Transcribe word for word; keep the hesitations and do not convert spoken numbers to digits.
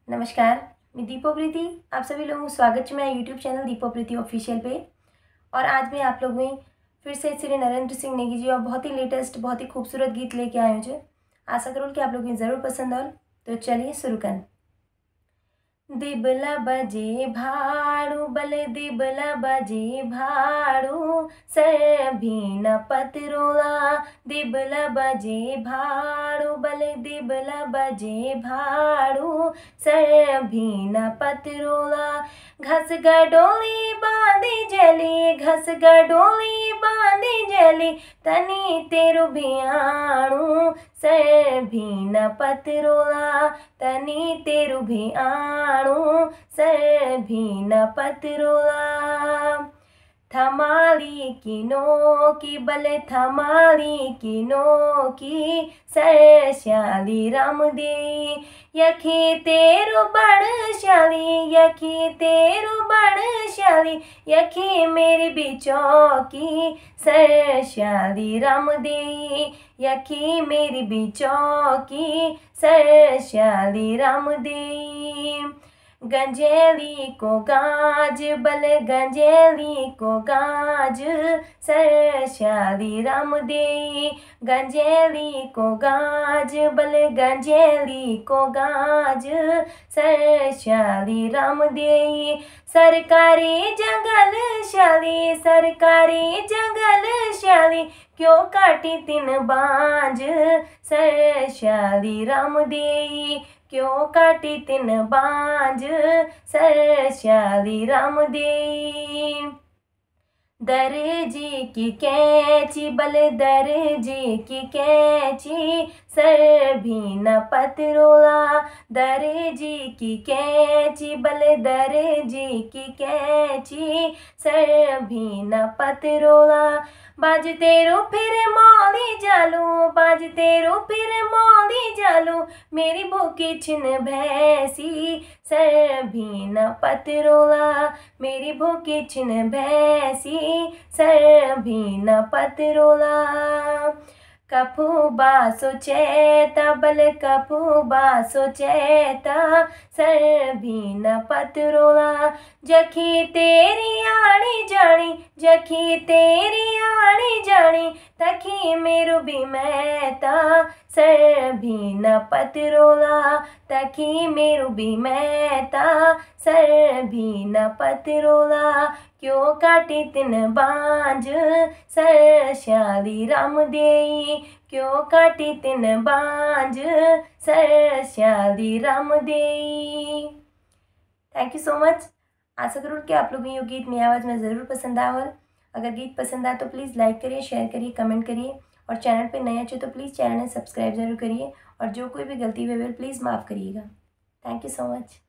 नमस्कार, मैं दीपोप्रीति आप सभी लोगों को स्वागत है मेरा यूट्यूब चैनल दीपोप्रीति ऑफिशियल पे। और आज मैं आप लोगों में फिर से श्री नरेंद्र सिंह नेगी जी और बहुत ही लेटेस्ट बहुत ही खूबसूरत गीत लेके आए हूँ। आशा करूँ कि आप लोगों को ज़रूर पसंद आए। तो चलिए शुरू करें। दिबला बजे भाड़ू बले दिबला बजे भाड़ू सभी न पतरोला। दिबला बजे भाड़ू बले दिबला बजे भाड़ू सभी न पतरोला। घस गडोली बांधी जली घस गडोली बांधी जली तनी तेरू भियाणू सभी न पतरोला। तनी तेरू भियाणू सभी न पतरोला। थमाली की नोकी बले थमाली की नोकी सरश्याली राम दे। यखी तेरू बड़श्याली यखी तेरू बड़श्याली यखी मेरी बिचौकी सरश्याली राम दे। यखी मेरी बिचौकी सरश्याली राम दे। गंजेली को गाज बले गंजेली को गाज सरश्याली राम दे। गंजेली को गाज बले गंजेली को गाज सरश्याली राम दे। सरकारी जंगल श्याली सरकारी जंगल श्याली क्यों काटी तिन बांझ सरश्याली राम दे। क्यों काटी तिन बांझ सरश्याली राम दे। दर्जी की कैंची बले दर्जी की कैंची सभी न पतरोला। दर्जी की कैंची बले दर्जी की कैंची सभी न पतरोला। बाज तेरू फिर मौली जालू बाज तेरू फिर मौली जालू मेरी भूखी छिन भैंसी सभी न पतरोला। मेरी भूखी छिन भैंसी सभी न पतरोला। कफू बासो चैता बले कफू बासो चैता सभी न पतरोला। जखी तेरी आड़ी जानी जखी तेरी आड़ी जानी तखी मेरू भी मैता सभी न पतरोला। तखी मेरू भी मैता सभी न पतरोला। क्यों काटी तिन बांझ सरश्याली राम दे। क्यों काटी तिन बांझ सरश्याली राम दे। Thank you so much. आशा करूँ कि आप लोगों को ये गीत मेरी आवाज़ में ज़रूर पसंद आया। अगर गीत पसंद आए तो प्लीज़ लाइक करिए, शेयर करिए, कमेंट करिए और चैनल पे नए अच्छे तो प्लीज़ चैनल सब्सक्राइब ज़रूर करिए और जो कोई भी गलती हुई प्लीज़ माफ़ करिएगा। Thank you so much.